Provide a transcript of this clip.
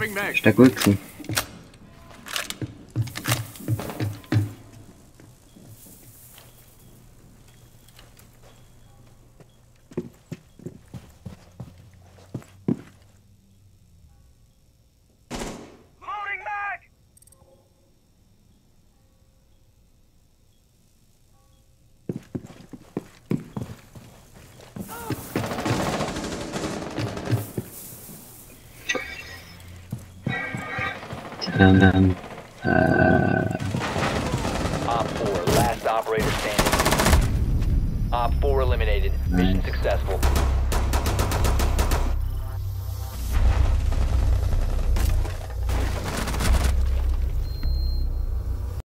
Está gut gewesen. Op 4, last operator standing. Op 4 eliminated. Mission successful.